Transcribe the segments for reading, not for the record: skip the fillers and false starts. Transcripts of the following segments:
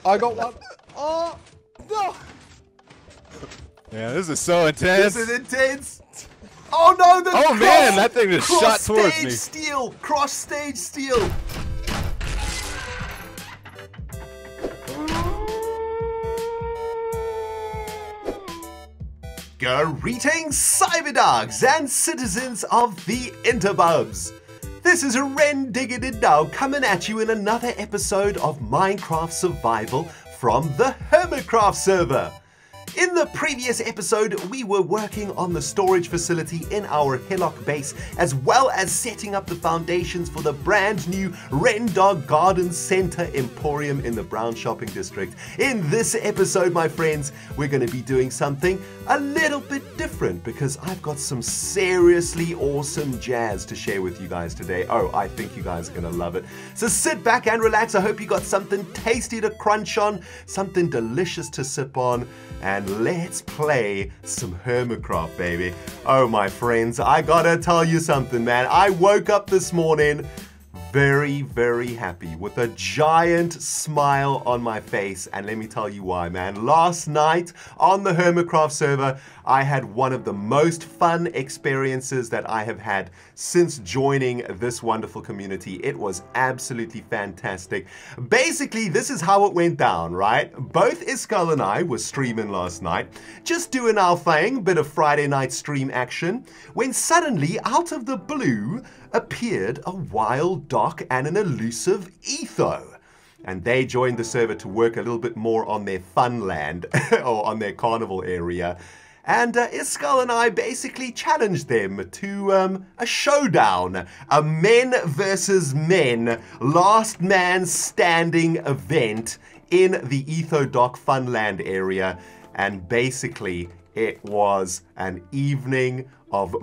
I got one. Oh, no. Yeah, this is so intense. This is intense. Oh no, the Oh man, that thing just shot towards me. Steal, cross stage steal. Greetings, cyberdogs and citizens of the Interbubs. This is Ren Diggity Now coming at you in another episode of Minecraft Survival from the Hermitcraft server. In the previous episode, we were working on the storage facility in our hillock base, as well as setting up the foundations for the brand new Rendog Garden Center Emporium in the Brown Shopping District. In this episode, my friends, we're going to be doing something a little bit different because I've got some seriously awesome jazz to share with you guys today. Oh, I think you guys are going to love it. So sit back and relax. I hope you got something tasty to crunch on, something delicious to sip on, and let's play some Hermitcraft, baby. Oh, my friends, I gotta tell you something, man. I woke up this morning very, very happy with a giant smile on my face, and let me tell you why, man. Last night on the Hermitcraft server, I had one of the most fun experiences that I have had since joining this wonderful community. It was absolutely fantastic. Basically, this is how it went down, right? Both Iskall and I were streaming last night, just doing our thing, bit of Friday night stream action, when suddenly, out of the blue, appeared a wild Doc and an elusive Etho. And they joined the server to work a little bit more on their fun land, or on their carnival area. And Iskall and I basically challenged them to a showdown, a men versus men, last man standing event in the Etho Doc Funland area. And basically, it was an evening of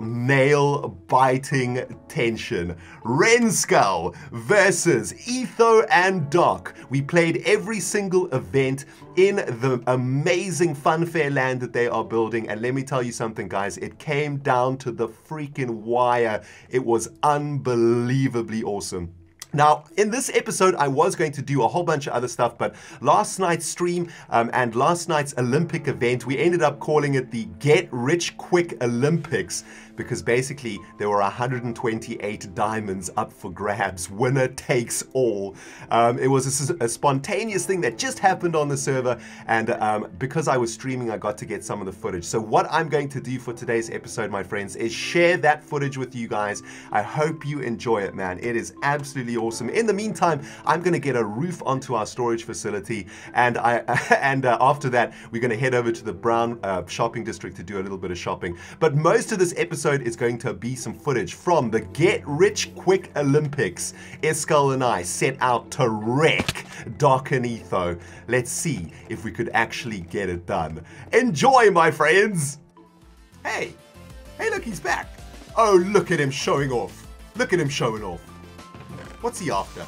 nail-biting tension. Renskull versus Etho and Doc. We played every single event in the amazing funfair land that they are building, and let me tell you something, guys, it came down to the freaking wire. It was unbelievably awesome. Now, in this episode, I was going to do a whole bunch of other stuff, but last night's stream and last night's Olympic event, we ended up calling it the Get Rich Quick Olympics, because basically there were 128 diamonds up for grabs. Winner takes all. It was a spontaneous thing that just happened on the server, and because I was streaming, I got to get some of the footage. So what I'm going to do for today's episode, my friends, is share that footage with you guys. I hope you enjoy it, man. It is absolutely awesome. In the meantime, I'm going to get a roof onto our storage facility, and after that, we're going to head over to the Brown Shopping District to do a little bit of shopping. But most of this episode is going to be some footage from the Get Rich Quick Olympics. Iskall and I set out to wreck Doc and Etho. Let's see if we could actually get it done. Enjoy, my friends! Hey, look, he's back. Oh, look at him showing off. Look at him showing off. What's he after?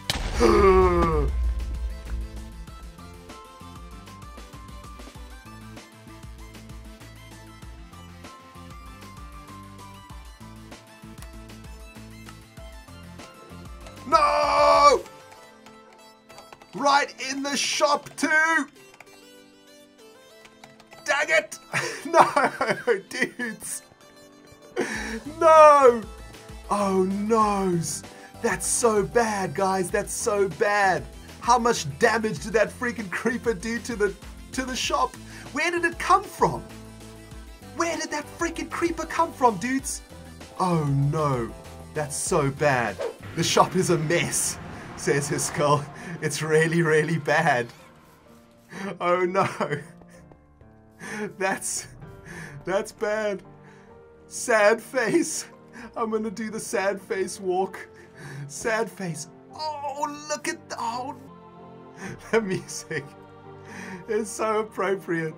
No! Right in the shop too! Dang it! No, dudes! No! Oh noes! That's so bad, guys. That's so bad. How much damage did that freaking creeper do to the shop? Where did it come from? Where did that freaking creeper come from, dudes? Oh no, that's so bad. The shop is a mess, says Iskall. It's really, really bad. Oh no. That's bad. Sad face. I'm gonna do the sad face walk. Sad face. Oh, look at the music is so appropriate.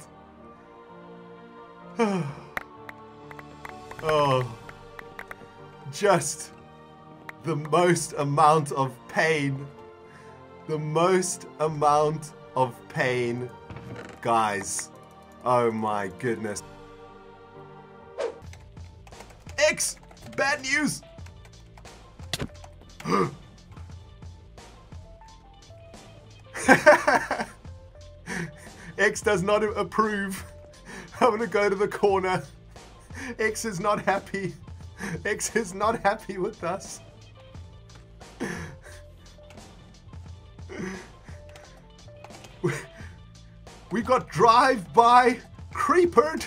Oh, just the most amount of pain. The most amount of pain, guys. Oh my goodness. X, bad news. X does not approve. I'm gonna go to the corner. X is not happy. X is not happy with us. We got drive-by creepered.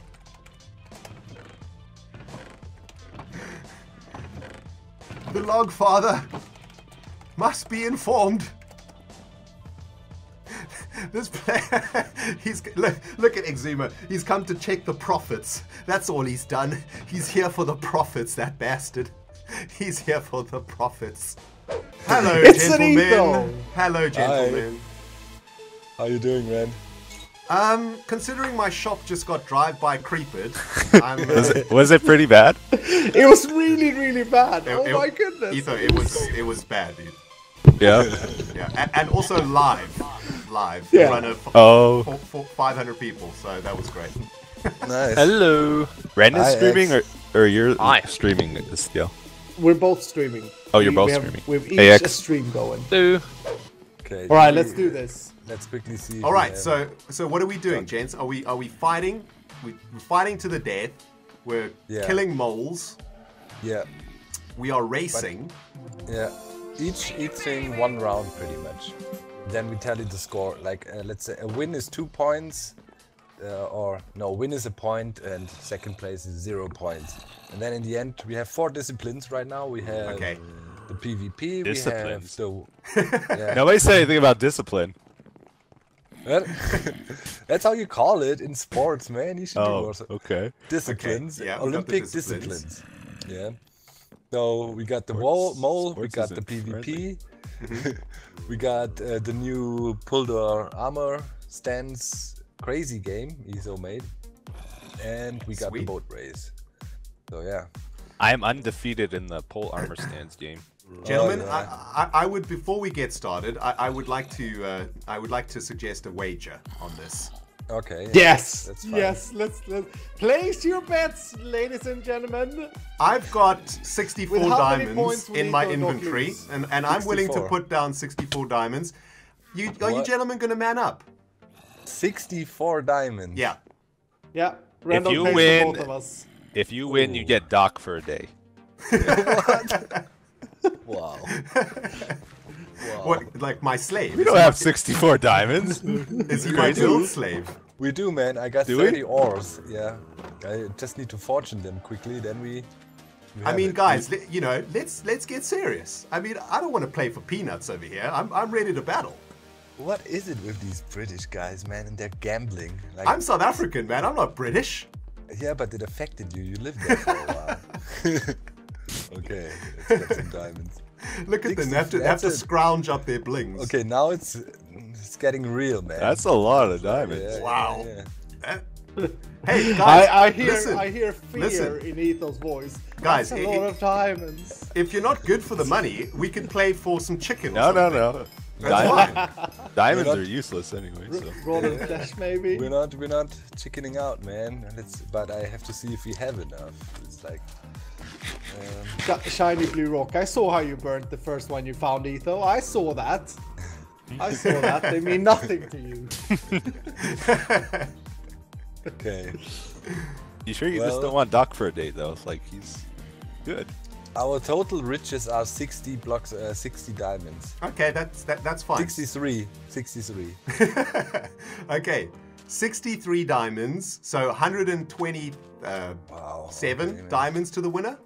The log father must be informed. This player, look at Exuma. He's come to check the profits. That's all he's done. He's here for the profits, that bastard. He's here for the profits. Hello, It's an gentlemen. Etho. Hello, gentlemen. How you doing, man? Considering my shop just got drive-by creepered, I'm, Was it pretty bad? It was really, really bad. Oh my goodness. Etho, it was bad, dude. Yeah. Yeah, and also live. Yeah. Run of Oh. 500 people, so that was great. Nice. Hello. Ren is Hi, streaming, X. or you're Hi. streaming this deal? We're both streaming. Oh, you're both we have, streaming. We've each AX. a stream going. Do. Okay. All right, let's do this. Let's quickly see. if All we right, have- so what are we doing, gents? Are we fighting? We're fighting to the death. We're Yeah. killing moles. Yeah, We are racing. yeah. Each thing 1 round pretty much. Then we tally the score. Like let's say a win is 2 points, or no, win is a point, and second place is 0 points. And then in the end we have 4 disciplines right now. We have Okay. the PvP. Disciplines. We have the yeah. Nobody said anything about discipline. What? That's how you call it in sports, man. You should do Oh, more okay. disciplines, Okay, yeah, we got the Olympic disciplines. disciplines. Yeah. So we got the mole, we sports got the isn't PvP, we got the new Puldor armor stance crazy game Etho made, and we got Sweet. the boat race. So yeah. I am undefeated in the pole armor stands game. Gentlemen, Oh, I would, before we get started, I would like to suggest a wager on this. Okay. Yes. That's fine. Yes. Let's place your bets, ladies and gentlemen. I've got 64 With how many diamonds points will in my Etho not inventory, lose? and I'm willing to 64. put down 64 diamonds. Are you What? gentlemen going to man up? 64 diamonds. Yeah. Yeah. Random you place win- for both of us. If you win, you get Doc for a day. Wow. What, like my slave? We don't have 64 diamonds. Is he my build slave? We do, man. I got Do we? 30 ores. Yeah. I just need to fortune them quickly. Then we I have mean, it. guys, let's get serious. I mean, I don't want to play for peanuts over here. I'm ready to battle. What is it with these British guys, man, and their gambling? Like, I'm South African, man. I'm not British. yeah, but it affected you. You lived there for a while. Okay, let's get some diamonds. Look at them. They have to That's it. scrounge up their blings. Okay, now it's getting real, man. That's a lot of diamonds. Yeah, Wow. yeah. Hey, guys, I hear listen. I hear fear listen. in Etho's voice. Guys, That's a lot of diamonds. If you're not good for the money, we can play for some chicken. Or No, no, something. no. That's fine. Diamonds We're not- are useless anyway. So. Roll flesh, maybe. We're not chickening out, man. But I have to see if we have enough. It's like, Shiny blue rock. I saw how you burnt the first one you found, Etho. I saw that. I saw that. They mean nothing to you. okay. You sure you Well- just don't want Doc for a date though? It's like he's good. Our total riches are 60 blocks, 60 diamonds. Okay, that's fine. 63. 63. Okay, 63 diamonds, so 127 Wow. okay, man. diamonds to the winner.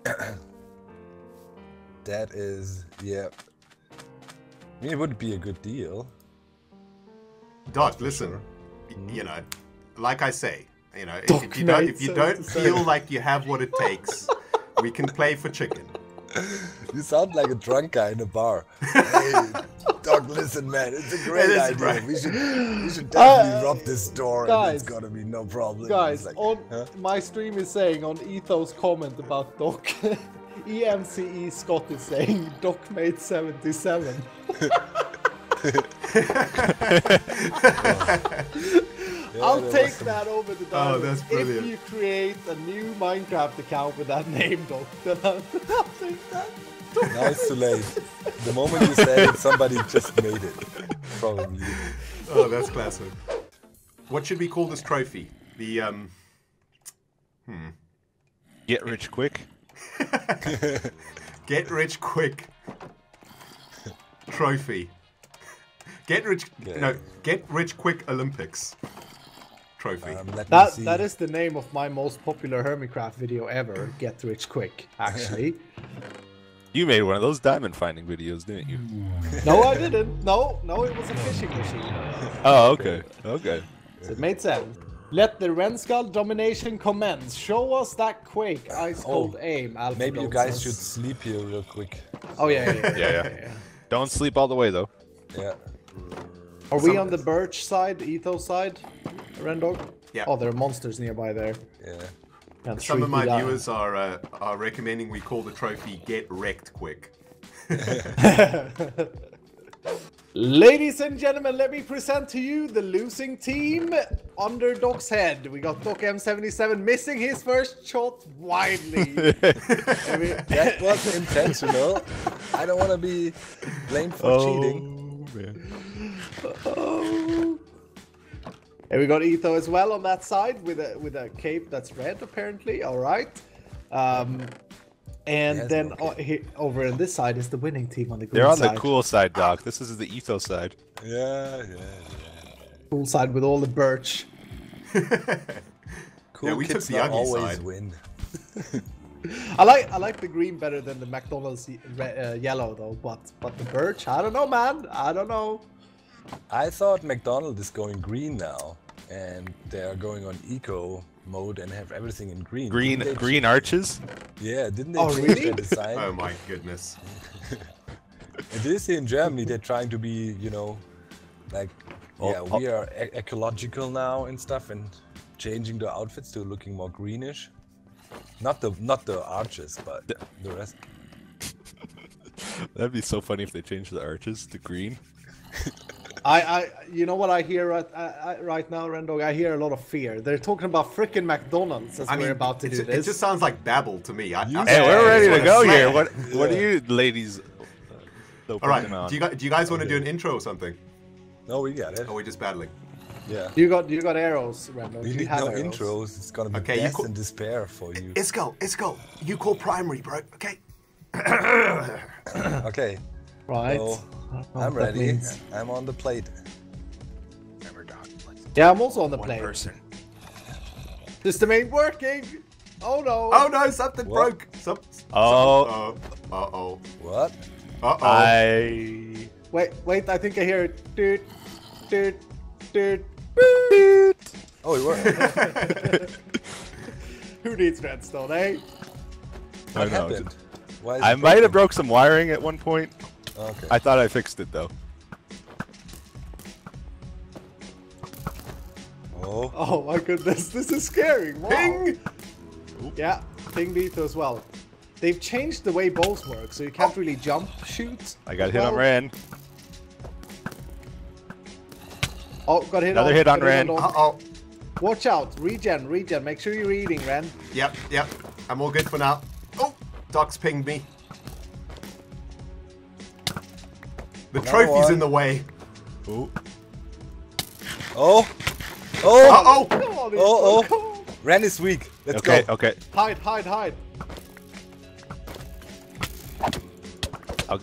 That is, yeah. I mean, it would be a good deal. Doc, listen, you know, like I say, you know, Doc, if you mate, don't so- feel like you have what it takes, we can play for chicken. You sound like a drunk guy in a bar. Hey, Doc, listen, man, it's a great It is, idea. right. We should definitely rob this store, and guys, it's gonna be no problem. Guys, It's like, on huh? my stream is saying on Etho's comment about Doc, EMCE Scott is saying Doc made 77. I'll there take was some- that over the Oh, diamond. that's brilliant. If you create a new Minecraft account with that name, Doc, then I'll take that. Now it's too late. The moment you said it, somebody just made it. Probably. Oh, that's classic. What should we call this trophy? The Get rich quick. Get rich quick trophy. Get rich quick Olympics trophy. Let me see. That is the name of my most popular Hermitcraft video ever. Get rich quick, actually. You made one of those diamond finding videos, didn't you? No, I didn't. No, it was a fishing machine. Oh, okay. Okay. So it made sense. Let the Renskull domination commence. Show us that quake. Ice cold aim. Alpha Maybe you Gold guys says. should sleep here real quick. Oh yeah. Yeah. Don't sleep all the way though. Yeah. Are we on the Birch side, Ethos side, Rendog? Yeah. Oh, there are monsters nearby there. Yeah. Can't Some of shoot my you down. viewers are recommending we call the trophy Get Wrecked Quick. Ladies and gentlemen, let me present to you the losing team under Doc's head. We got Doc M77 missing his first shot widely. That was intentional. I don't want to be blamed for cheating. Man. Oh. And we got Etho as well on that side with a cape that's red apparently. All right. And Yes, then okay. over on this side is the winning team on the green They're on side. the cool side, Doc. This is the ethos side. Yeah. Cool side with all the birch. Cool Yeah, we took kids the not ugly always side. win. I like the green better than the McDonald's yellow though. But the birch, I don't know, man. I don't know. I thought McDonald's is going green now, and they are going on eco mode and have everything in green. Green Didn't they green arches. Yeah, didn't they Oh, change really? their design? Oh my goodness. And this in Germany, they're trying to be, like, we are ecological now and stuff, and changing the outfits to looking more greenish. Not the arches, but the rest. That'd be so funny if they changed the arches to green. You know what I hear right now, Rendog? I hear a lot of fear. They're talking about frickin' McDonald's as we're about to do it this. just sounds like babble to me. Hey, Yeah, we're ready it's to go like a here. slam. What are you ladies? All right. Do you guys want to do an intro or something? No, we got it. Or are we just battling? Yeah. You got arrows, Rendog. We You need have no arrows. intros. It's gonna be Okay, you death call- and despair for you. Isco, you call primary, bro. Okay. Okay. Right. So, I don't know I'm what that ready. means. I'm on the plate. Yeah, I'm also on the One plane. person. System ain't working. Oh no. Oh no, something What? broke. Oh. Uh-oh. What? Uh-oh. I. Wait, I think I hear it. Doot, doot, doot. Oh, it worked. Who needs redstone, eh? I What know. happened? Why is I it might have broken? broke some wiring at one point. Okay. I thought I fixed it though. Oh. Oh my goodness, this is scary. Wow. Ping! Yeah, ping Etho as well. They've changed the way bows work, so you can't really jump shoot. I got as hit on well. Ran. Oh, got hit Another on. hit on got Ran. Dog. Uh-oh. Watch out, regen. Make sure you're eating, Ren. Yep. I'm all good for now. Oh, Doc's pinged me. The Another trophy's one. in the way. Oh. Oh. Oh. Uh-oh. Come on, Etho, Oh. come on. Ren is weak. Let's Okay. go. Okay. Hide. Are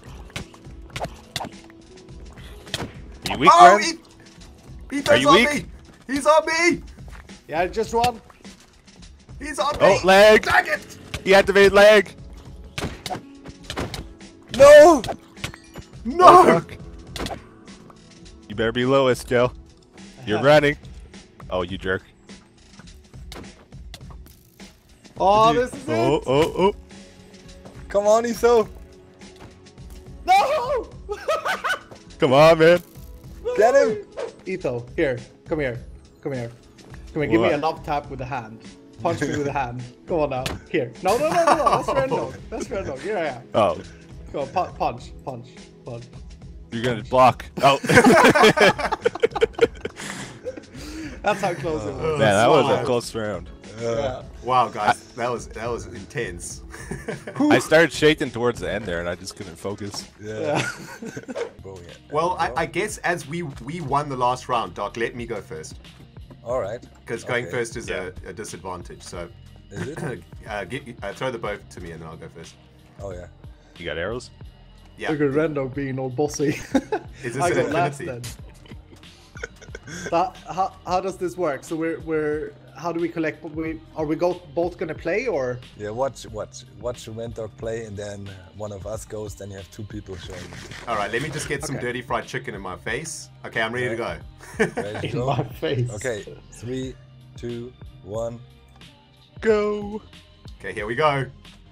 you weak, Oh, Ran? Etho's Are you on weak? me. He's on me. Yeah, just run. He's on me. Oh, lag. Dang it. He activated lag. No. No. Fuck. You better be lowest, Joe. You're running. Oh, you jerk. Oh, this is Oh, it. oh. Come on, Etho. No! Come on, man. Get him. Etho, here. Come here. Give me What? a love tap with the hand. Punch me with the hand. Go on now. Here. No. That's Rendog. Here I am. Oh, Go on, punch. you're gonna block. Oh, That's how close it was. man, that was Wow. a close round. Yeah. Wow, guys, that was intense. I started shaking towards the end there, and I just couldn't focus. Yeah. Well, I guess as we won the last round, Doc, let me go first. All right. Because going Okay. first is Yeah. a disadvantage. So Is it? throw the bow to me and then I'll go first. Oh yeah. You got arrows? Yeah. Look at Rendo being all bossy. Is this I an go last infinity? then. How does this work? So we're how do we collect? Are we both gonna play or? Yeah. Watch Red Dog play, and then one of us goes. Then you have two people showing. All right, let me just get some Okay. dirty fried chicken in my face. Okay, I'm ready to go. Ready to In go? my face. Okay. 3, 2, 1. Go! Okay, here we go.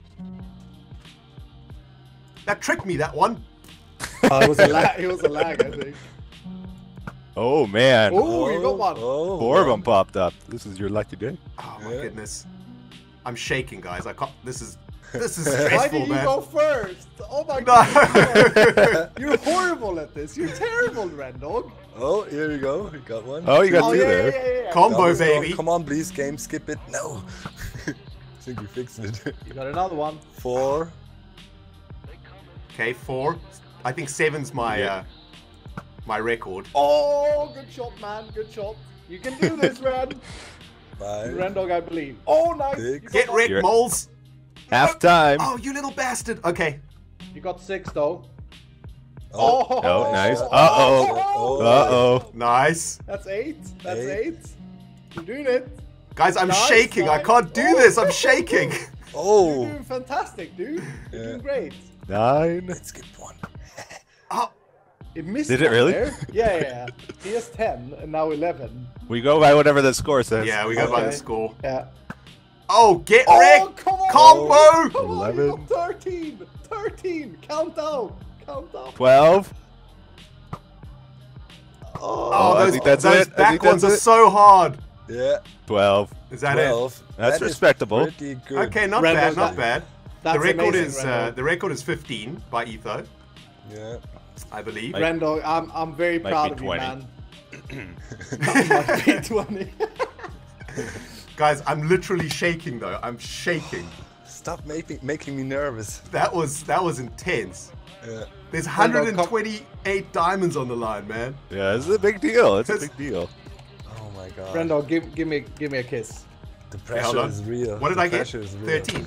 That tricked me, that one. It was a lag. It was a lag, I think. Oh man! Oh, you got one. Oh, 4 of them popped up. This is your lucky day. Oh my Yeah. goodness. I'm shaking, guys. I can't. This is stressful, Why did you man. go first? Oh my No. god. You're horrible at this. You're terrible, Rendog. Oh, here we go. We got one. Oh, you got Oh two yeah, there. yeah, yeah. Combo, Double score. baby. Come on, please, game. Skip it. No. I think we fixed it. You got another one. 4. Okay, 4. I think 7's my Yeah. my record. Oh, good shot, man. Good shot. You can do this, Ren. 5. Rendog, I believe. Oh, nice. You Six. got Get one. wrecked, You're- moles. Half time. Oh, you little bastard. Okay. You got 6 though. Oh. Oh, nice. Oh. Uh-oh. Uh-oh. Nice. That's 8. That's 8. 8. You're doing it. Guys, I'm Nice, shaking. I nice. can't do Oh. this. I'm shaking. You're Oh. doing fantastic, dude. You're Yeah. doing great. 9. Let's skip one. Oh, It missed Did it one really? there. Yeah, yeah. He has 10 and now 11. We go by whatever the score says. yeah, we go by the Okay. score. Yeah. Oh, get Oh, wrecked. come on! Combo. Come on, 11. you got 13! 13! Count down! Count down! 12. Oh, I those, think that's those it. I back think ones that's are it. so hard. Yeah. 12. Is that 12. That's That is respectable. Pretty good. it? Okay, not Randall, bad, not that- bad. That's The record amazing, is Randall. the record is 15 by Etho, Yeah. I believe. Randall, I'm very Might proud be of 20. you, man. Might be 20. Guys, I'm literally shaking though. I'm shaking. Stop making me nervous. That was intense. Yeah. There's Randall, 128 diamonds on the line, man. Yeah, this is a big deal. It's a That's- big deal. Oh my god. Randall, give me a kiss. The Hey, hold pressure on. is real. What did The I get? pressure is real. 13.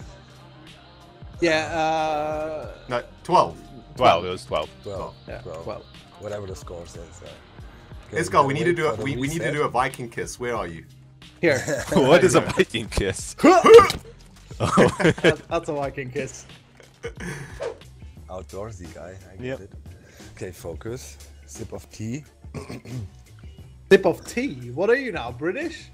Yeah, No, 12. 12. It was 12. 12. yeah, 12. 12. Whatever the score says. Okay, Let's go. We gotta need to wait do for the we need to reset. do a Viking kiss. Where are you? Here. What is a Viking kiss? That's a Viking kiss. Outdoorsy guy. I get Yep. it. Okay, focus. Sip of tea. Sip of tea. What are you now, British?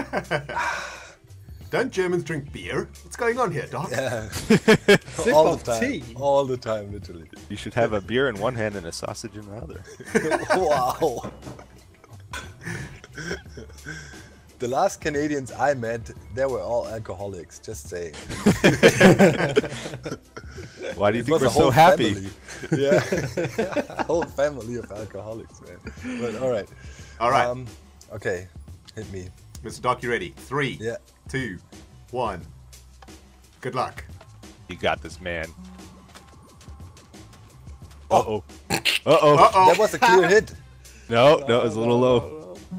Don't Germans drink beer? What's going on here, Doc? Yeah. Sip All of the time. tea. All the time, literally. You should have a beer in one hand and a sausage in the other. Wow. The last Canadians I met, they were all alcoholics. Just saying. Why do you It think was we're a so whole happy? family. Yeah. A whole family of alcoholics, man. But all right. All right, Okay. Hit me. Mr. Doc, you ready? 3, Yeah. 2, 1. Good luck. You got this, man. Uh-oh. Uh-oh. Uh-oh. That was a clear hit. No, it was a little low.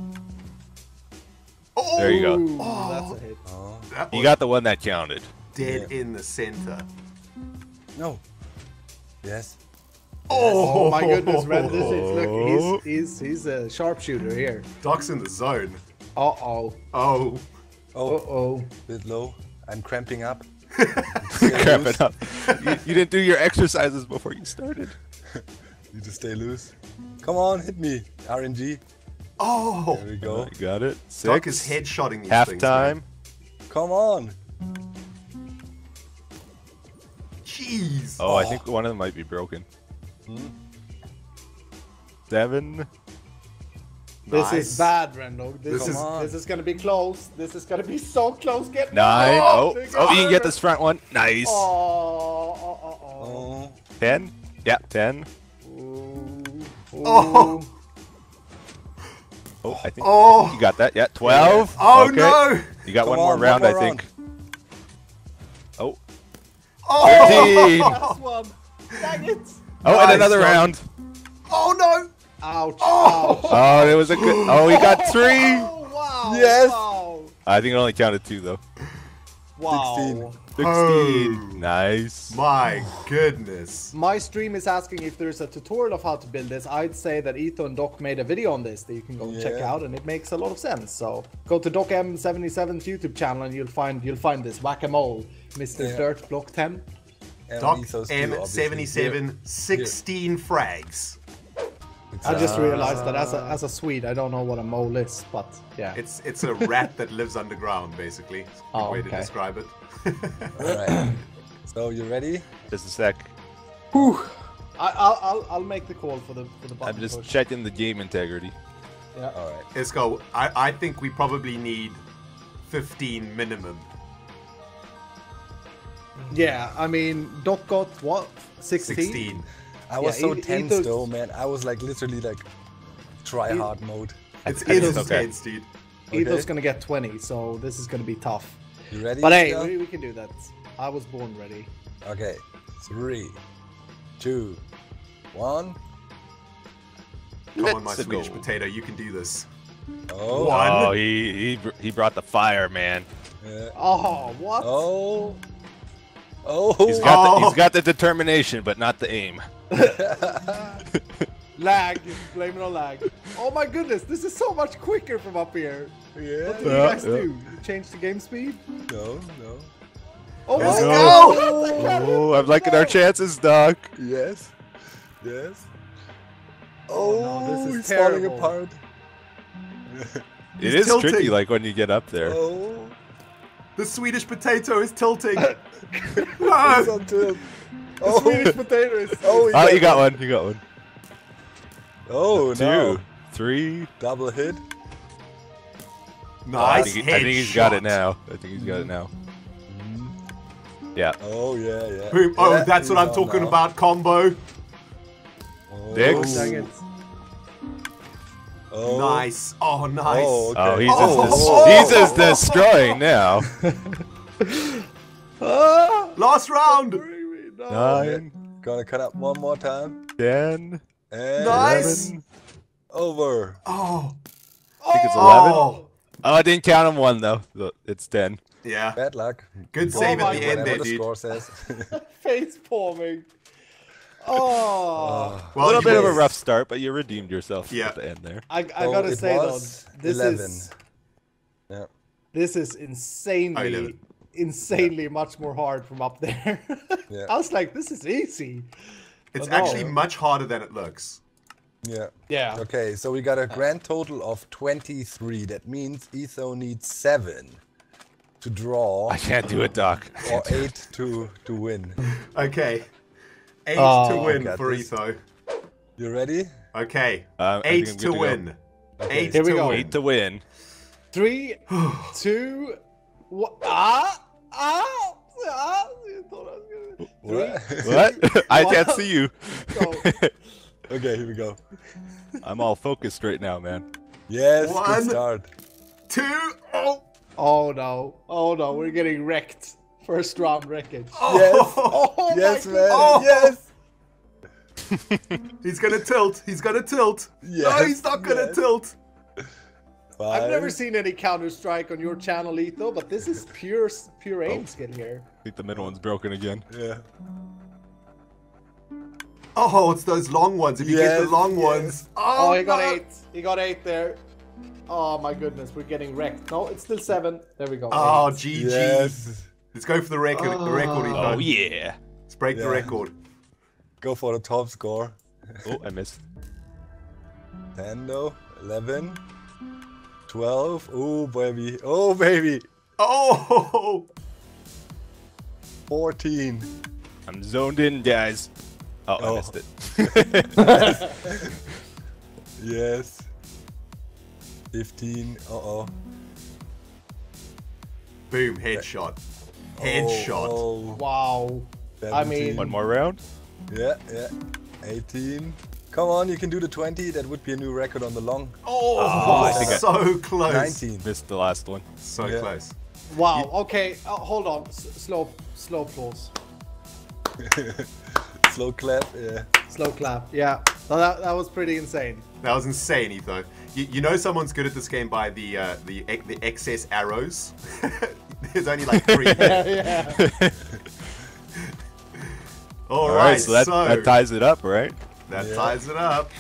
Oh, There you go. Ooh, that's a hit. that You was got the one that counted. dead in the center. No. Yes. Oh my goodness, Ren, this is look, he's a sharpshooter here. Doc's in the zone. Uh-oh. Oh. Oh, Uh-oh. bit low. I'm cramping up. Cramping up. You didn't do your exercises before you started. Need to stay loose. Come on, hit me. RNG. Oh. There we go. You got it. Doc 6. is headshotting these Half things. time. man. Come on. Jeez. Oh, I think one of them might be broken. 7. This Nice. is bad, Randall. This is- This is gonna be close. This is gonna be so close. Get 9. Oh, they oh, got you can get it. this front one. Nice. Oh. Oh. 10. Yeah, 10. Oh. Oh, I think Oh. you got that. Yeah, 12. Oh Okay. no. You got Come one more on, round, one more I think. Oh, Oh. 13. Last one. Dang it. Oh, Nice, and another Doc. round. Oh no. Ouch. Oh. Ouch. Oh, it was a good. Oh, he got 3. Oh, wow. Wow. Yes. Wow. I think it only counted 2 though. Wow. 16. 16. Oh. Nice. My goodness. My stream is asking if there's a tutorial of how to build this. I'd say that Etho and Doc made a video on this that you can go check Yeah. out, and it makes a lot of sense. So go to DocM77's YouTube channel and you'll find this whack-a-mole, Mr. Yeah. Dirt Block 10. And Doc Ethos too, obviously. M77, 16 frags. It's I just a- realized that as a Swede, I don't know what a mole is, but yeah. It's a rat that lives underground, basically. It's a good Oh, way to okay. describe it. Alright. So you ready? Just a sec. I'll make the call for the button I'm just push. checking the game integrity. Yeah. Alright. Let's go. I think we probably need 15 minimum. Yeah, I mean, Doc got what? 16? 16. I was Yeah, so tense Ethos- though, man. I was like literally like try hard mode. It's think it's intense, okay. dude. Etho's Okay. gonna get 20, so this is gonna be tough. You ready? But hey, Miguel? we can do that. I was born ready. Okay. 3, 2, 1. Come on, my Let's Swedish go. potato, you can do this. Oh. One. Oh, he brought the fire, man. Yeah. Oh, what? Oh. Oh. He's got the determination, but not the aim. Lag. Blame it on lag. Oh my goodness, this is so much quicker from up here. Yeah. What did you guys do? You changed the game speed? No, no. Oh Let's my go! god! Oh, I'm liking our chances, Doc. Yes. Yes. Oh, no, this is he's falling terrible. apart. It He's is tilting. tricky, like when you get up there. Oh. The Swedish potato is tilting. He's Ah, on tilt. The Swedish potato is. Oh, Oh, you got one. You got one. Oh, 2, no. 3. Double hit. I nice think he's got it headshot. now. I think he's got it now. Yeah. Oh, yeah, yeah. Boom. Oh, Yeah, that's what he's I'm on talking now. about, combo. Oh. Dicks. Dang it. Oh. Nice. Oh, nice. Oh, okay. Oh, he's Oh. just he's just destroying now. Ah! Last round. No. 9, Gonna cut up one more time. 10, And Nice. 11. over. Oh. I think it's 11. Oh. Oh, I didn't count him 1 though. So it's 10. Yeah. Bad luck. Good Oh save my at the end Whatever there, the dude. score says. Face palming. Oh. Well, a little you bit of a missed. rough start, but you redeemed yourself Yeah. at the end there. I So gotta it say though, was this 11. is Yeah. this is insanely, 11. insanely much more hard from up there. Yeah. I was like, this is easy. It's Oh, no. actually much harder than it looks. Yeah. Yeah. Okay, so we got a grand total of 23. That means Etho needs 7 to draw I can't do it, Doc. or 8 to win. Okay. 8 Oh, to win got for this. Etho. You ready? Okay. I think 8 I'm good to to go. win. 8 Here we to go. win. 8 to win. 3, 2, 1. Ah! Ah! Ah! You thought I was gonna- What? What? I can't see you. Go. Okay, here we go. I'm all focused right now, man. Yes, One. good start. 2. Oh. Oh no. Oh no, we're getting wrecked. First round wreckage. Yes. Oh Yes, my man. Oh. Yes. He's gonna tilt. He's gonna tilt. No, Yes, he's not gonna yes. tilt. I've never 5. seen any Counter-Strike on your channel, Etho, but this is pure aim skill here. I think the middle one's broken again. Yeah. Oh, it's those long ones. If you get the Yes, long yes. ones. Oh, he got no. 8. He got 8 there. Oh my goodness, we're getting wrecked. No, it's still 7. There we go. Oh, 8. GG. Yes. Let's go for the record. The record, Etho. Oh, yeah. Let's break the Yeah. record. Go for the top score. Oh, I missed. 10 though. 11. 12. Oh, baby. Oh, baby. Oh. 14. I'm zoned in, guys. Oh, I Oh. missed it. Yes. 15. Uh-oh. Boom. Headshot. Headshot. Oh, Wow. I mean- 17. One more round. Yeah, yeah. 18. Come on, you can do the 20. That would be a new record on the long. Oh, I think I- so close. 19. Missed the last one. So Yeah. close. Wow. Okay. Hold on. Slow applause. Slow clap, yeah. Slow clap. Yeah. So that was pretty insane. That was insane, Etho. You know someone's good at this game by the excess arrows. There's only like 3 here. Yeah. All right, so that ties it up, right? That ties it up.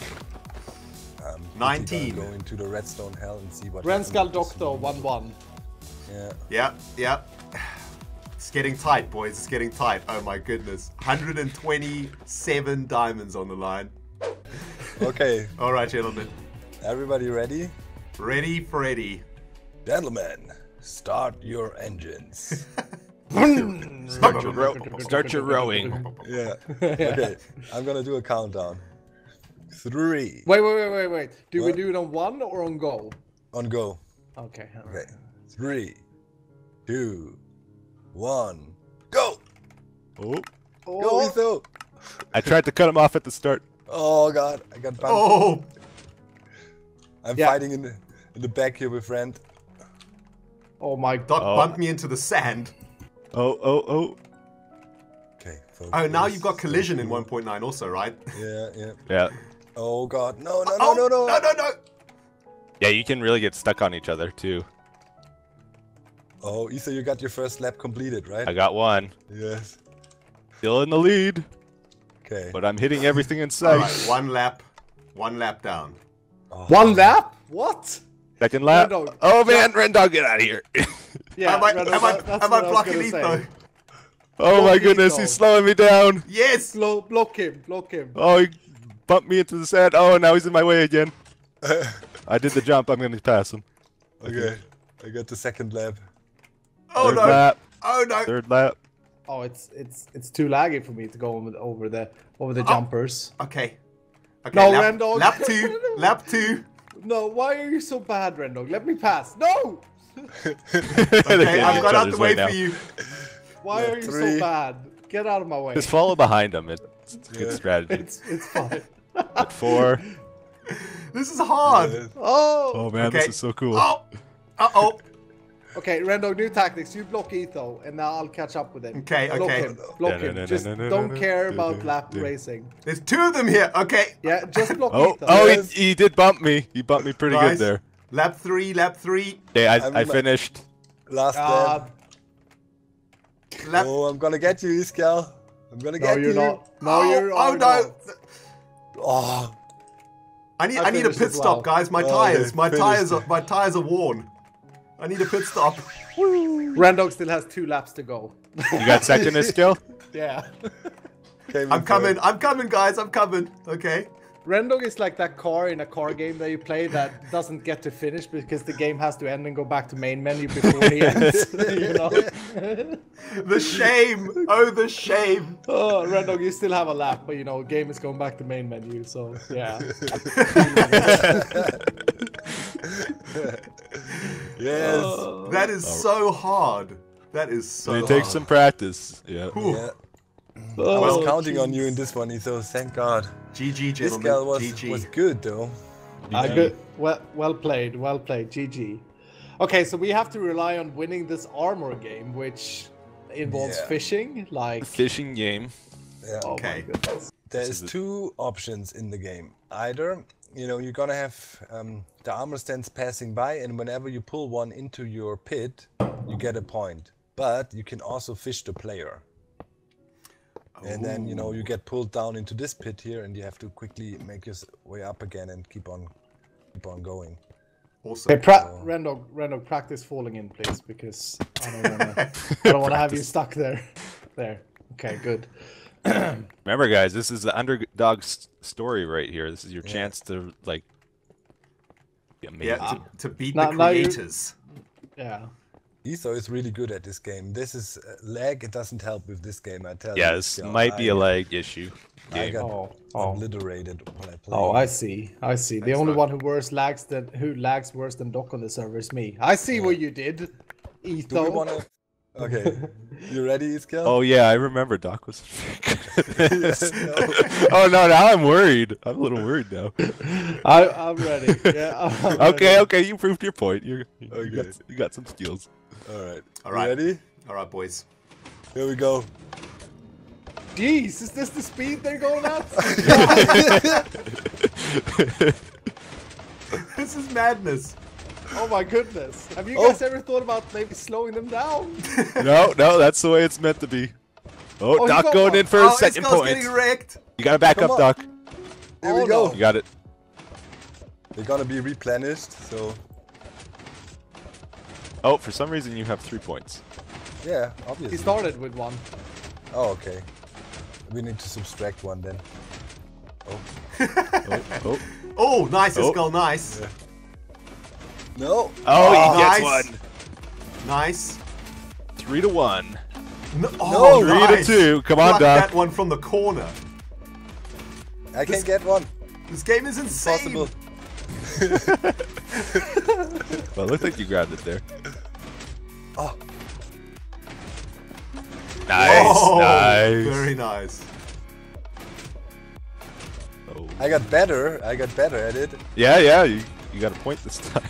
19. Go into the redstone hell and see what. Renskal happens. Doctor 1-1. Yeah. Yep. It's getting tight, boys. It's getting tight. Oh my goodness. 127 diamonds on the line. Okay. All right, gentlemen. Everybody ready? Ready, Freddy. Gentlemen, start your engines. Start your rowing. Yeah. Okay. I'm gonna do a countdown. 3. Wait. Do we What? do it on 1 or on go? On go. Okay. Okay. 3, 2, 1, go! Oh, Go, Etho! I tried to cut him off at the start. Oh god, I got bumped. Oh, I'm Yeah. fighting in the back here with Rand. Oh my Doc Oh. bumped me into the sand. Oh. Okay. Oh, now focus. you've got collision in 1.9 also, right? Yeah. Yeah. Oh god, no. Oh, no. Yeah, you can really get stuck on each other too. Oh, Etho, you got your first lap completed, right? I got one. Yes. Still in the lead, Okay. but I'm hitting everything in All sight. right, one lap down. Oh, 1 lap? What? Second lap. Rendog. Oh man, Rendog, get out of here. Yeah. am I Rendog, that's am what I was blocking gonna say. Etho? Oh my Block goodness, Etho. he's slowing me down. Yes. Block him. Oh, he bumped me into the sand. Oh, now he's in my way again. I did the jump. I'm going to pass him. Okay. I got the second lap. Oh Third no. lap. Oh no. Third lap. Oh, it's too laggy for me to go over the jumpers. Okay. No, lap, Rendog. lap 2. Lap 2. No, why are you so bad, Rendog? Let me pass. No! Okay, I've got out the way now. for you. Why Lap are you so 3. bad? Get out of my way. Just follow behind him. It's a good Yeah. strategy. It's fine. At 4. This is hard. Yes. Oh! Oh man, Okay. this is so cool. Oh. Uh-oh. Okay, Rendog, new tactics. You block Etho, and now I'll catch up with him. Okay, Block okay. him. Block him. Just don't care about lap racing. There's 2 of them here. Okay. Yeah, just block Oh, Etho. oh, Yes. he did bump me. He bumped me pretty Nice. good there. Lap 3. Lap 3. Okay, I'm I like- finished. Last God. lap. Lap. Oh, I'm gonna get you, Iskal. I'm gonna No, get you're you. not. No, you're Oh no. not. Oh, I I need a finished pit as stop, well. guys. My Oh, tires. they My tires finished. my tires are worn. I need a pit stop. Rendog still has 2 laps to go. You got second in skill? Yeah. okay, I'm coming. I'm coming, guys. I'm coming. Okay. Rendog is like that car in a car game that you play that doesn't get to finish because the game has to end and go back to main menu before the end. You know? The shame. Oh, the shame. Oh, Rendog, you still have a lap, but you know, game is going back to main menu, so yeah. Yes. That is so hard. That is so It hard. takes some practice. Yeah. Whew. Yeah. I Oh, was counting on you in this one, Etho. Thank God. GG, This gentlemen. gal was GG. good though. good. Well played. Well played. GG. Okay, so we have to rely on winning this armor game, which involves Yeah. fishing. Like, Fishing game. Yeah. oh Okay. my goodness. There's 2 options in the game. Either, you're gonna have the armor stands passing by, and whenever you pull one into your pit, you get a point. But you can also fish the player. And then, you get pulled down into this pit here, and you have to quickly make your way up again and keep on going. Awesome. Hey, Rendog, practice falling in, please, because I don't wanna have you stuck there. There. Okay, good. Remember, guys, this is the underdog story right here. This is your chance to like be amazing. Yeah, to beat Now- the now you- creators. Yeah. Etho is really good at this game. This is lag. It doesn't help with this game, I tell you. Yeah, this might be a lag issue. I Game. got Oh. obliterated when I played. Oh, I see. I see. The only not- one who lags worse than Doc on the server is me. I see what you did, Do we Etho. wanna? Okay, you ready, Iskal? Oh yeah, I remember Doc was. Oh no, now I'm worried. I'm a little worried now. I'm ready. Yeah. I'm Okay, ready. okay, you proved your point. You Okay. got some skills. All right. All You right. ready? All right, boys. Here we go. Jeez, is this the speed they're going at? This is madness. Oh my goodness. Have you guys ever thought about maybe slowing them down? No, that's the way it's meant to be. Oh, he Doc got going one. in for a second Iskal's point. getting wrecked. You gotta back Come up, on. Doc. Here we Oh, go. no. You got it. They're gonna be replenished, so Oh, for some reason you have 3 points. yeah, He obviously. started with one. Oh, okay. We need to subtract one then. Oh, Oh, nice, Oh. Iskall, nice. No. oh, he nice. gets one. Nice. 3 to 1. No, oh, 3 nice. to 2. Come on, Pluck Doc. that one from the corner. I can get one. This game is insane. Possible. Well, it looked like you grabbed it there. Oh. Nice, Oh, nice. Very nice. Oh. I got better at it. Yeah, you got a point this time.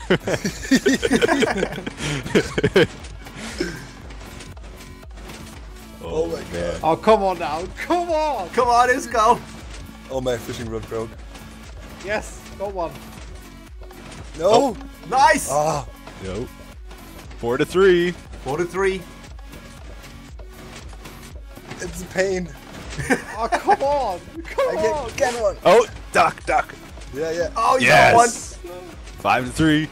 oh my man. Oh, come on now. Come on. Come on, Iskall. Oh, my fishing rod broke. Yes, go on. No. Nice. Ah. Yo. 4 to 3. 4 to 3. It's a pain. Oh, come on. Come I on. get one. Oh, Doc. Yeah. Oh, you got one. Yes. 5 to 3.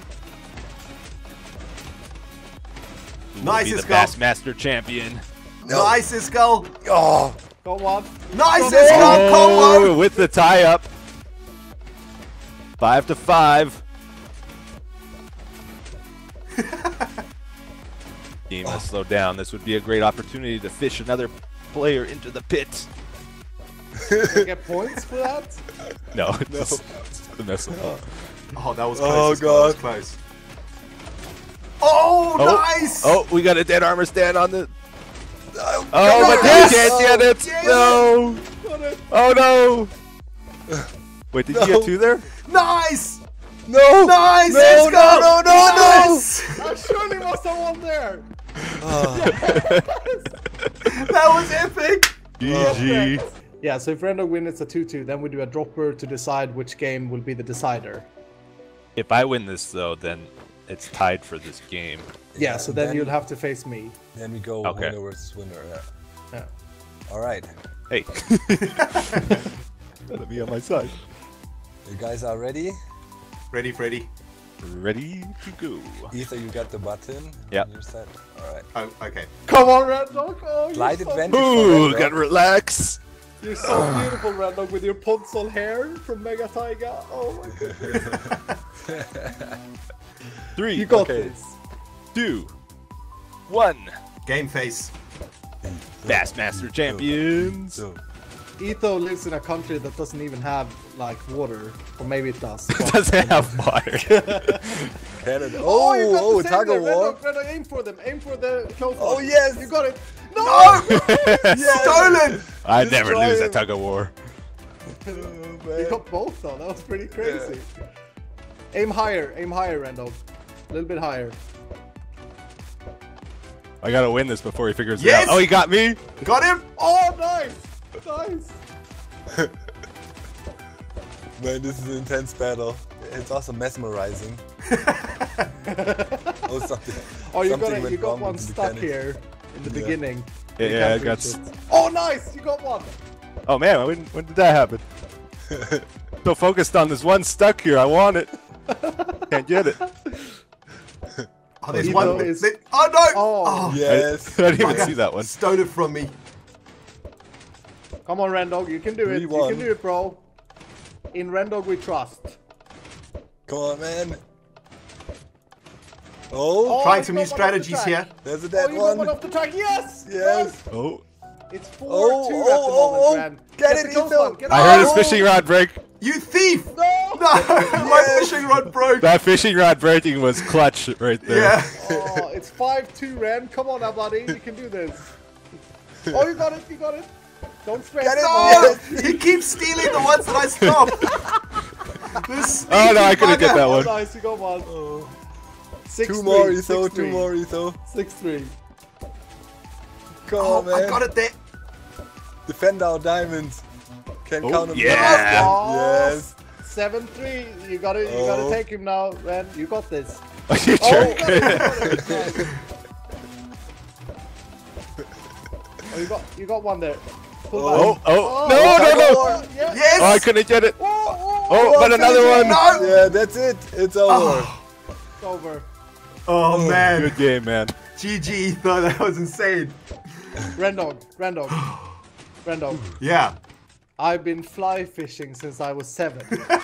Who will Nice, be the Iskall. Bassmaster champion. No. Nice, Iskall. Oh. Go on. Nice, Come Iskall. Come Oh, on. with the tie up. 5 to 5. Team has slowed down. This would be a great opportunity to fish another player into the pit. Do I get points for that? No, it's the missile. Oh, that was close. Oh, Iskall. That was God. close. Oh, nice. Oh, we got a dead armor stand on the. Oh, Oh, but Yes! you can't get it. Damn No. Got it. Oh no. Wait, did you No. get 2 there? Nice. No. Nice, No, Iskall. no. Nice. There surely was someone there. That was epic. GG. Yeah, so if Rendog wins, it's a 2-2. Then we do a dropper to decide which game will be the decider. If I win this though, then it's tied for this game. Yeah, so then then- you'll have to face me. Then we go Okay. winner versus winner. Yeah. Yeah. All right. Hey. Let me on my side. You guys are ready? Ready, Freddy. Ready to go. Either you got the button. Yep. On your side. All right. Oh, okay. Come on, Rendog. Oh, Light you're so, advantage. Ooh, for gotta relax. you're so beautiful, Rendog, with your Ponsol hair from Mega Taiga. Oh my goodness. 3, You got Okay. this. 2, 1. Game face. Bassmaster champions. So, Etho lives in a country that doesn't even have, like, water. Or maybe it does. but- Doesn't have water. Canada. Oh, you got Oh, the tug same of there. war. Rendog, aim for them. Aim for the close Oh, one. yes. You got it. No! Stolen. I Just never try lose a him. tug of war. You got both though. That was pretty crazy. Aim higher, Rendog. A little bit higher. I gotta win this before he figures Yes! it out. Oh, he got me. Got him. Oh, nice! Nice! Man, this is an intense battle. It's also mesmerizing. Oh, something. Oh, you something got it. went You got wrong one with the stuck mechanics. here in the Yeah. beginning. Yeah, You yeah, I can't got. reach it. Oh, nice! You got one. Oh man, when did that happen? So focused on this one stuck here. I want it. Can't get it. Oh, there's Etho one. is- Oh no. Oh. Yes. I didn't even see that one. Stole it from me. Come on, Rendog. You can do it. You 3-1. can do it, bro. In Rendog we trust. Come on, man. Oh, Oh, Trying you some got new one off the strategies track. here. there's a Oh, dead you got one one. off the track. Yes! Yes. Oh, It's 4-2 Oh, at the oh, moment, oh, Ren. get the it, close Etho. one. Get I it. heard his Oh! fishing rod break. You thief! No! No, my fishing rod broke. That fishing rod breaking was clutch right there. Yeah. Oh, it's 5-2, Ren. Come on now, buddy. You can do this. Oh, you got it. You got it. Don't stress. Get it. No, he keeps stealing the ones that I stopped. This Oh no, I sneaky couldn't get bugger. that Oh, one. nice. You got one. Oh. 6-3. Two more, Etho. 6-3. Two more, Etho. 6-3. Come Oh, on, man. I got it there. Defend our diamonds. Can't Oh, count them. yeah. Oh, Yes. 7-3. You gotta take him now, man. You got this. You jerk. Oh, you got one there. Pull back. No! Yeah. Yes! Oh, I couldn't get it. Oh, But another one. No! Yeah, that's it. It's over. it's over. Oh, man. Good game, man. GG, Ether. That was insane. Rendog. Yeah. I've been fly fishing since I was 7.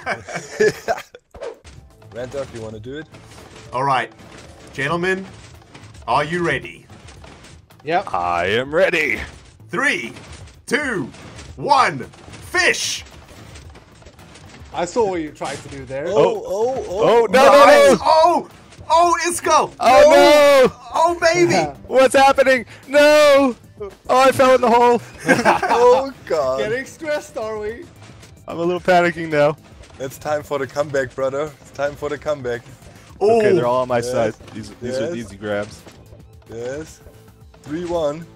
Randog, you want to do it? All right. Gentlemen, are you ready? Yep. I am ready. 3, 2, 1. Fish! I saw what you tried to do there. Oh, no, Nice. no. Oh, Isco! Oh, no. Oh, baby! What's happening? No. Oh, I fell in the hole. Oh god. Getting stressed, are we? I'm a little panicking now. It's time for the comeback, brother. It's time for the comeback. Oh, Okay, they're all on my Yes. side. These are Yes. easy grabs. Yes. 3-1.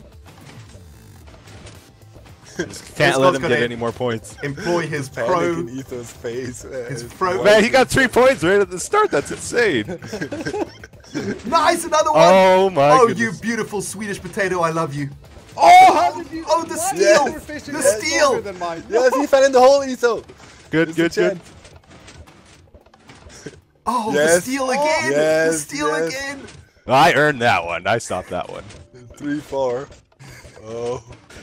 Can't let him gonna get any more points. employ his Panic pro. in Ether's face. His pro. Man, he got 3 points right at the start. That's insane. Nice, another one! Oh my Oh, goodness. you beautiful Swedish potato, I love you. Oh, how did you? Oh, the What? steal! Your fishing The is steal! longer than mine. Yes, he fell in the hole, Etho. Good, Here's the good. chance. Oh, the Yes. steal again! The Yes, steal yes. again! I earned that one. I stopped that one. 3-4. Oh.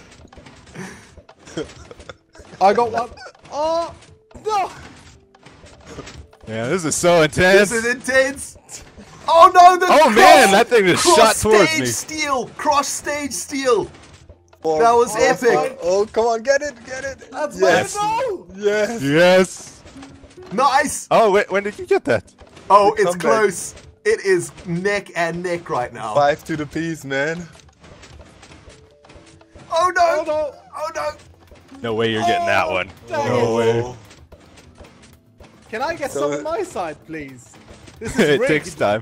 I got one. Oh no! Man, this is so intense. This is intense! Oh no, the Oh, man, that thing just shot towards cross-stage me. steal! Cross-stage steal! Four. That was that's epic! fine. Oh, come on, get it, get it. That's yes. mine. No! Yes. Yes. Nice! Oh, wait, when did you get that? Oh, The it's comeback. close. It is neck and neck right now. 5 to the piece, man. Oh no! Oh no! Oh no! No way you're getting that one. dang No it. way. Can I get So- some on my side, please? This is It rigged. takes time.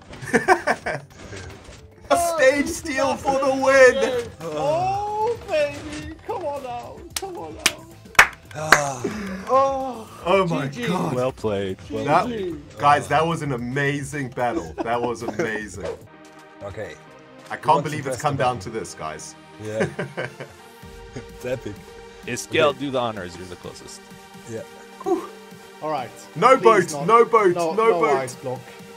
A stage steal for the win! Oh baby! Come on now! Come on now! Oh, Oh my GG. god. Well played. Well That- GG. Guys, that was an amazing battle. That was amazing. Okay. I can't What's believe the it's best come about down to this, guys. Yeah. It's epic. Iskiel, do the honors. You're the closest. Yeah. All right. No Please boat, not- no boat, no boat. ice block.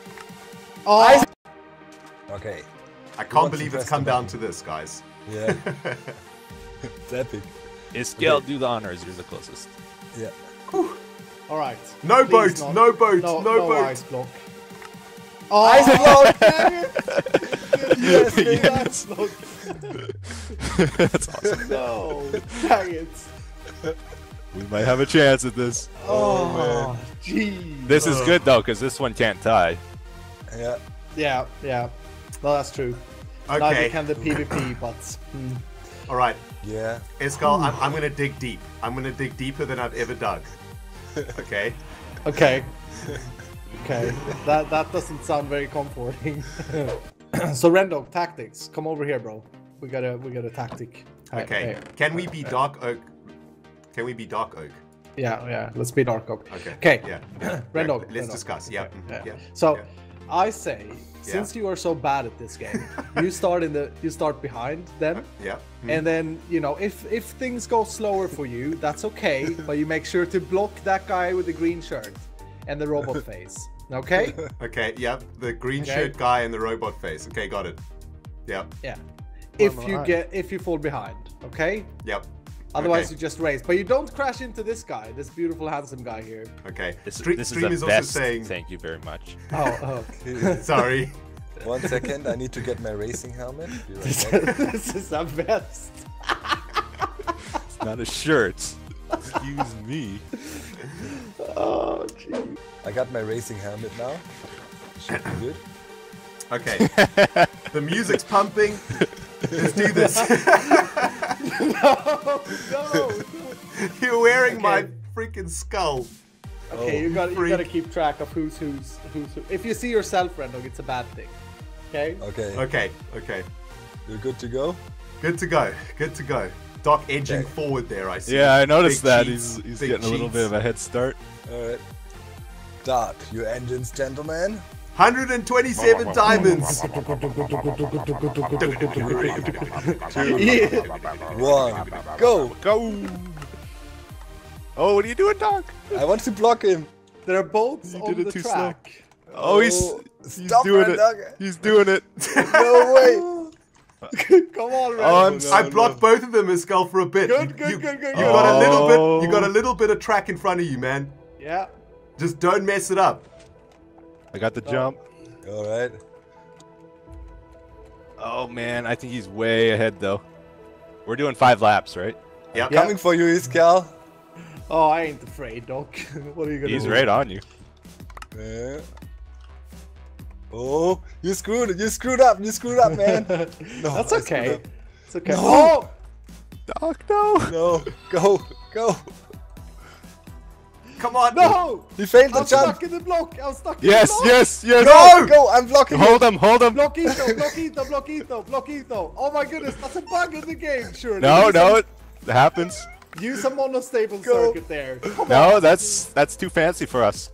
Oh, Okay. I can't What's believe the it's best come about down to this, guys. Yeah. It's epic. Iskiel, do the honors. You're the closest. Yeah. all right. No Please boat, not- no boat, no, no no boat. ice block. Oh, ice block! Dang it! Yes, Yes. ice block. That's awesome. No, dang it. We might have a chance at this. Oh, jeez. This is good though, because this one can't tie. Yeah. Yeah, yeah. No, that's true. Neither Okay, can the PvP, but all right. Yeah. Iskal, I'm gonna dig deep. I'm gonna dig deeper than I've ever dug. Okay? okay. Okay, that doesn't sound very comforting. So Rendog, tactics. Come over here, bro. We got a tactic. Okay. Hey. Can we be Dark Oak? Can we be Dark Oak? Yeah. Let's be Dark Oak. Okay. Okay. Yeah. Rendog. Let's Rendog. discuss. Yeah. Yeah. Yeah. So, yeah. I say, since you are so bad at this game, you start behind them, Yeah. and then if things go slower for you, that's okay. But you make sure to block that guy with the green shirt and the robot face. Okay? Okay. Yep. The green Okay. shirt guy and the robot face. Okay, got it. Yep. Yeah. Well, If you fall behind, okay? Yep. Otherwise Okay. you just race. But you don't crash into this guy, this beautiful handsome guy here. Okay. This Stream is is the also best. saying. Thank you very much. Oh. Sorry. 1 second, I need to get my racing helmet. Be right back. This is the best. It's not a shirt. Excuse me. Oh, jeez. I got my racing helmet now. Should be good. Okay. The music's pumping. Let's do this. No. You're wearing my Okay. freaking skull. Okay, you freak. gotta keep track of who's who. If you see yourself, Rendog, it's a bad thing. Okay? Okay. Okay. Okay. You're good to go? Good to go. Good to go. Doc edging Okay. forward there, I see. Yeah, I noticed Big that. cheats, He's big getting a little cheats. bit of a head start. Alright. Start your engines, gentlemen. 127 diamonds. 1, go. Go! Oh, what are you doing, Doc? I want to block him. They're both You on did it the too slow. track. Oh, he's Stop, doing it. Randog. He's doing it. No way. Come on, Red. Oh, I'm I blocked both of them, Iskall, for a bit. Good, You good. got a little bit. Oh. You got a little bit of track in front of you, man. Yeah. Just don't mess it up. I got the jump. All right. Oh man, I think he's way ahead though. We're doing 5 laps, right? Yep. Yeah. Coming for you, Iskall. Oh, I ain't afraid, Doc. What are you gonna He's do? right on you. Yeah. Oh, you screwed it. You screwed up. You screwed up, man. No, That's I okay. screwed up. It's okay. No. Oh! Doc, no. No, go, go. Come on. No! He failed the I'm jump. stuck in the block. I'm stuck in Yes, the block. yes, yes. Go! Go, I'm blocking Hold him, hold him. Blockito. Oh my goodness, that's a bug in the game, surely. No, Use no, it happens. Use a monostable Go. circuit there. Come No, on. that's too fancy for us.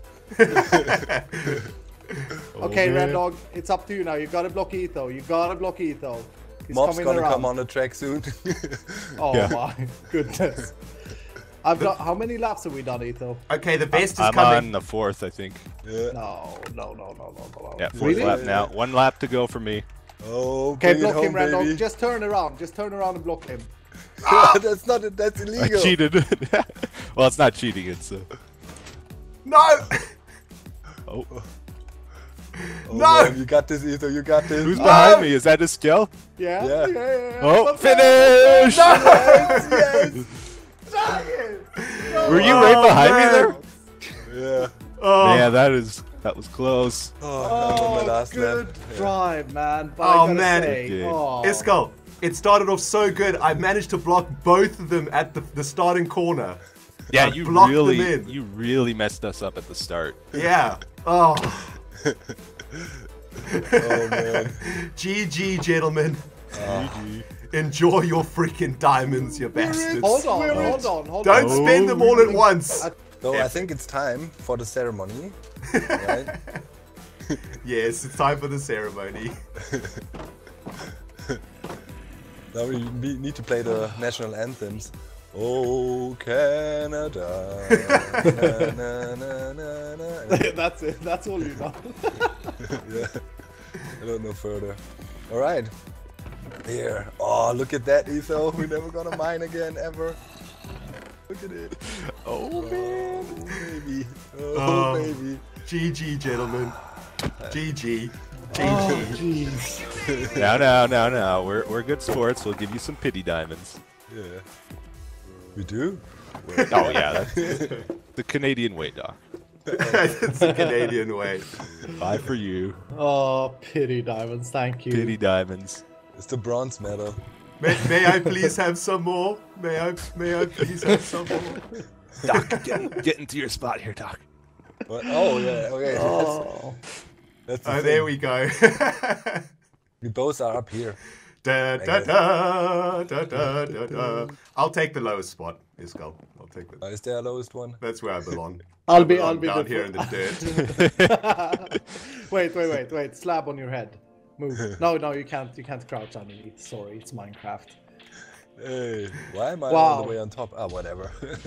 Okay, man. Red Dog, it's up to you now. You gotta Blockito. You gotta Blockito. He's Mob's coming gonna around. come on the track soon. Oh Yeah. my goodness. I've got how many laps have we done, Ito? Okay, the best is I'm coming. on the 4th, I think. Yeah. No. Yeah, 4th Really? lap now. 1 lap to go for me. Oh, Okay, bring it block him, home, Red Dog. baby. Just turn around. Just turn around and block him. That's not. That's I illegal. cheated. Well, it's not cheating. It's No. oh, Oh, No! man, you got this, Etho. You got this. who's behind me? Is that his skill? Yeah. Yeah. Oh, Let's finish! go. Yes. Dang it. Were you right behind me man. there? Yeah. Oh, Yeah, that was close. Oh, I'm on my last good lap. drive, man. But Oh, I gotta man. say, Okay. oh. Iskall, it started off so good. I managed to block both of them at the starting corner. Yeah, I you blocked them in. really messed us up at the start. Yeah. Oh. Oh man. GG, gentlemen. GG. Enjoy your freaking diamonds, you bastards. Hold on. Don't spend them all at once. So I think it's time for the ceremony. Right? Yes, it's time for the ceremony. Now we need to play the national anthems. Oh Canada. na, na, na, na. That's it. That's all you know. Yeah. I don't know further. All right. Here. Oh, look at that, Etho. We're never gonna mine again ever. Look at it. Oh man. Oh baby. Oh baby. GG, gentlemen. GG. Oh, GG. jeez. No. We're good sports. We'll give you some pity diamonds. Yeah. We do? Oh yeah, that's the Canadian way, Doc. It's the Canadian way. 5 for you. Oh, pity diamonds. Thank you. Pity diamonds. It's the bronze medal. May I please have some more? May I please have some more? Doc, get into your spot here, Doc. What? Oh yeah. Okay. Oh. That's the Oh, thing. there we go. We both are up here. Da, da, da, da, da, da, da. I'll take the lowest spot, Iskall. I'll take the. Is there a lowest one? That's where I belong. I'll be down the here in the dirt. Wait. Slab on your head. Move. No, you can't. You can't crouch underneath. Sorry, it's Minecraft. Hey, why am I all Wow. the way on top? Ah, whatever.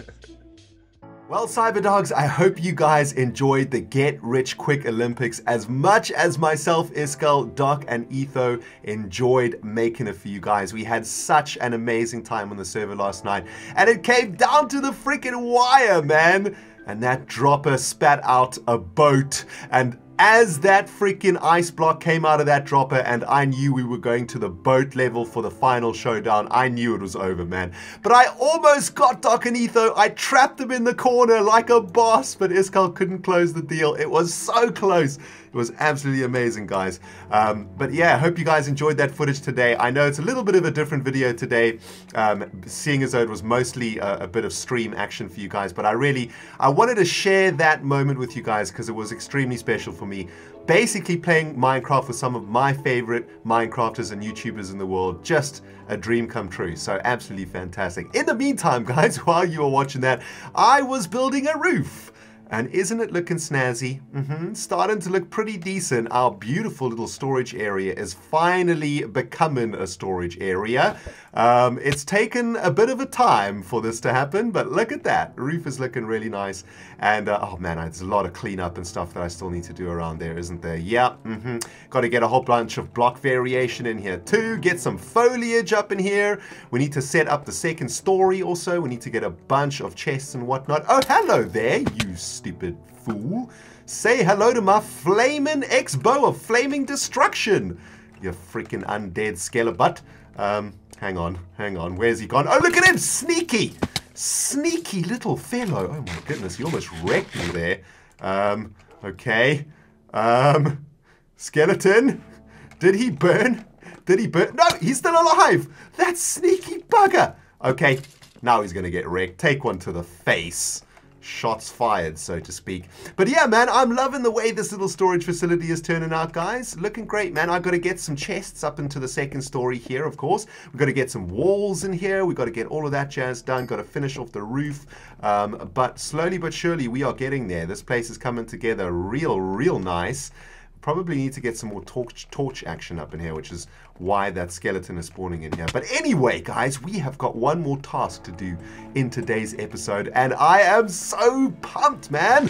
Well, Cyberdogs, I hope you guys enjoyed the Get Rich Quick Olympics as much as myself, Iskall, Doc, and Etho enjoyed making it for you guys. We had such an amazing time on the server last night, and it came down to the freaking wire, man. And that dropper spat out a boat, and as that freaking ice block came out of that dropper and I knew we were going to the boat level for the final showdown, I knew it was over, man. But I almost got Doc and Etho. I trapped them in the corner like a boss, but Iskall couldn't close the deal. It was so close. It was absolutely amazing, guys. But yeah, I hope you guys enjoyed that footage today. I know it's a little bit of a different video today, seeing as though it was mostly a bit of stream action for you guys. But I wanted to share that moment with you guys because it was extremely special for me. Basically playing Minecraft with some of my favorite Minecrafters and YouTubers in the world. Just a dream come true. So absolutely fantastic. In the meantime, guys, while you were watching that, I was building a roof. And isn't it looking snazzy? Starting to look pretty decent. Our beautiful little storage area is finally becoming a storage area. It's taken a bit of a time for this to happen, but look at that. The roof is looking really nice. And, oh man, there's a lot of cleanup and stuff that I still need to do around there, isn't there? Yeah, got to get a whole bunch of block variation in here too. Get some foliage up in here. We need to set up the second story also. We need to get a bunch of chests and whatnot. Oh, hello there, you stupid fool. Say hello to my flaming X-bow of flaming destruction. You freaking undead skelebutt. Hang on. Where's he gone? Oh, look at him! Sneaky! Sneaky little fellow. Oh my goodness, you almost wrecked me there. Okay. Skeleton. Did he burn? No, he's still alive! That sneaky bugger! Okay, now he's gonna get wrecked. Take one to the face. Shots fired, so to speak. But yeah, man, I'm loving the way this little storage facility is turning out, guys. Looking great, man. I've got to get some chests up into the second story here, of course. We've got to get some walls in here. We've got to get all of that jazz done. Got to finish off the roof. But slowly but surely, we are getting there. This place is coming together real nice. Probably need to get some more torch action up in here, which is why that skeleton is spawning in here. But anyway, guys, we have got one more task to do in today's episode, and I am so pumped, man.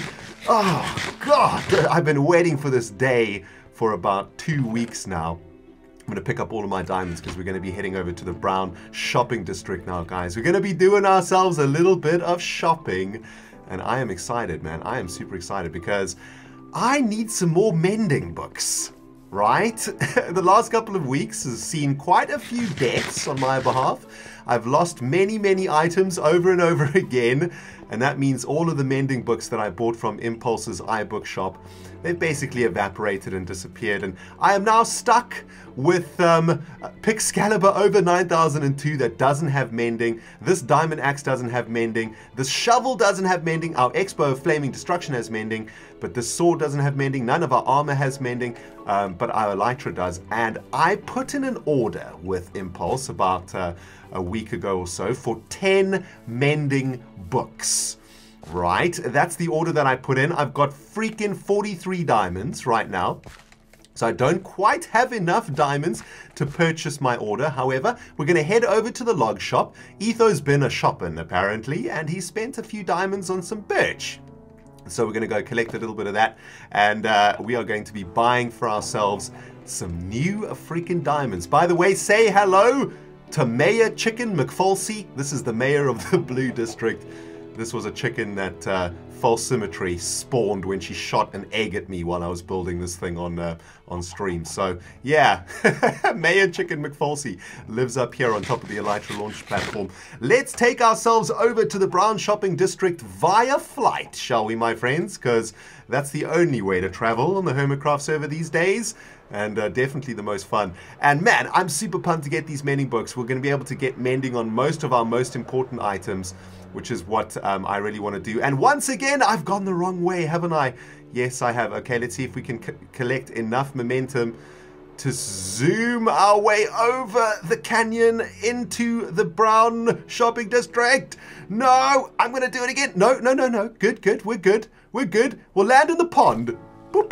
Oh, God. I've been waiting for this day for about 2 weeks now. I'm going to pick up all of my diamonds because we're going to be heading over to the Brown shopping district now, guys. We're going to be doing ourselves a little bit of shopping, and I am excited, man. I am super excited because I need some more mending books, right? The last couple of weeks has seen quite a few deaths on my behalf. I've lost many items over and over again, and that means all of the mending books that I bought from Impulse's iBook shop, they've basically evaporated and disappeared, and I am now stuck with Pixcalibur over 9002 that doesn't have mending. This diamond axe doesn't have mending. This shovel doesn't have mending. Our X-bow of flaming destruction has mending, but this sword doesn't have mending. None of our armor has mending, but our elytra does. And I put in an order with Impulse about a week ago or so for 10 mending books. Right, that's the order that I put in. I've got freaking 43 diamonds right now. So I don't quite have enough diamonds to purchase my order. However, we're going to head over to the log shop. Etho's been a shopping, apparently, and he spent a few diamonds on some birch. So we're going to go collect a little bit of that, and we are going to be buying for ourselves some new freaking diamonds. By the way, say hello to Mayor Chicken McFalsey. This is the mayor of the Blue District. This was a chicken that False Symmetry spawned when she shot an egg at me while I was building this thing on stream. So yeah, Mayor Chicken McFalsey lives up here on top of the Elytra launch platform. Let's take ourselves over to the Brown shopping district via flight, shall we, my friends? Because that's the only way to travel on the Hermitcraft server these days. And definitely the most fun. And man, I'm super pumped to get these mending books. We're going to be able to get mending on most of our most important items, which is what I really want to do. And once again, I've gone the wrong way, haven't I? Yes, I have. Okay, let's see if we can collect enough momentum to zoom our way over the canyon into the Brown shopping district. No, I'm going to do it again. No. Good. We're good. We'll land in the pond. Boop.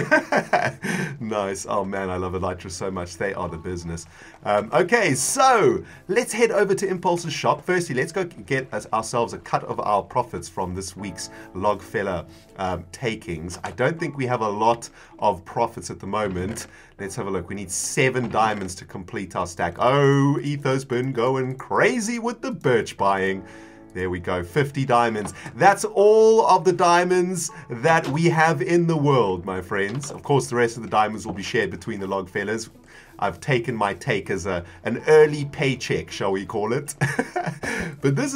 Nice. Oh man, I love Elytra so much. They are the business. Okay, so let's head over to Impulse's shop. Firstly, let's go get ourselves a cut of our profits from this week's Logfellow takings. I don't think we have a lot of profits at the moment. Let's have a look. We need 7 diamonds to complete our stack. Oh, Etho's been going crazy with the birch buying. There we go, 50 diamonds. That's all of the diamonds that we have in the world, my friends. Of course, the rest of the diamonds will be shared between the Logfellas. I've taken my take as an early paycheck, shall we call it. But this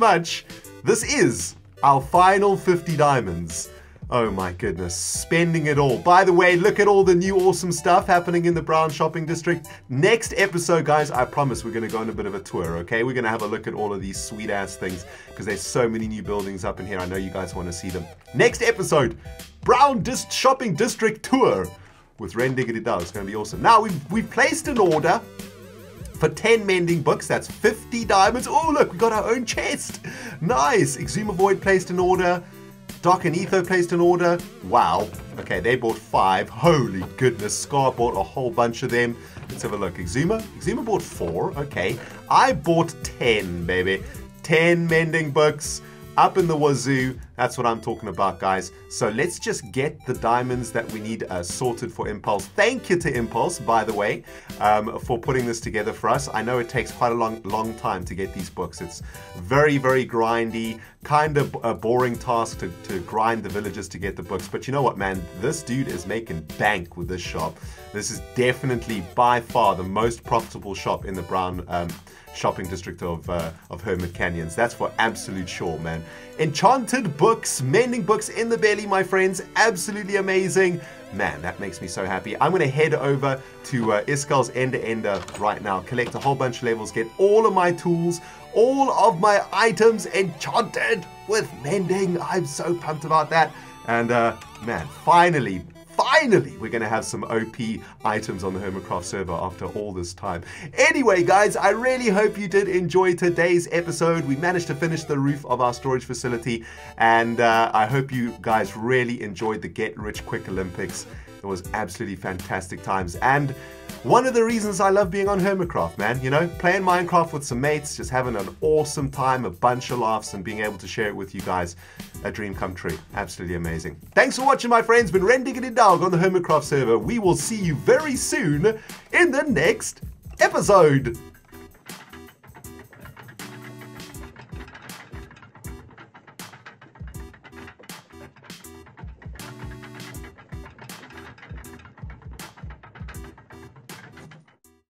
is our final 50 diamonds. Oh my goodness, spending it all. By the way, look at all the new awesome stuff happening in the Brown shopping district. Next episode, guys, I promise we're going to go on a bit of a tour, okay? We're going to have a look at all of these sweet ass things because there's so many new buildings up in here. I know you guys want to see them. Next episode, Brown shopping district tour with Ren Diggity Dog. It's going to be awesome. Now, we've placed an order for 10 mending books. That's 50 diamonds. Oh, look, we got our own chest. Nice. Exuma Void placed an order. Doc and Etho placed an order. Wow. Okay, they bought 5. Holy goodness. Scar bought a whole bunch of them. Let's have a look. Exuma bought 4. Okay. I bought 10, baby. 10 mending books. Up in the wazoo. That's what I'm talking about, guys. So let's just get the diamonds that we need sorted for Impulse. Thank you to Impulse, by the way, for putting this together for us. I know it takes quite a long time to get these books. It's very, very grindy, kind of a boring task to grind the villagers to get the books. But you know what, man? This dude is making bank with this shop. This is definitely by far the most profitable shop in the Brown shopping district of Hermit Canyons. That's for absolute sure, man. Enchanted books, mending books in the belly, my friends. Absolutely amazing. Man, that makes me so happy. I'm going to head over to Iskal's Ender right now, collect a whole bunch of levels, get all of my tools, all of my items enchanted with mending. I'm so pumped about that. And man, finally, we're going to have some OP items on the Hermitcraft server after all this time. Anyway, guys, I really hope you did enjoy today's episode. We managed to finish the roof of our storage facility, and I hope you guys really enjoyed the Get Rich Quick Olympics. It was absolutely fantastic times, and one of the reasons I love being on Hermitcraft, man, you know, playing Minecraft with some mates, just having an awesome time, a bunch of laughs, and being able to share it with you guys. A dream come true. Absolutely amazing. Thanks for watching, my friends. Been Rendiggity Dog on the Hermitcraft server. We will see you very soon in the next episode.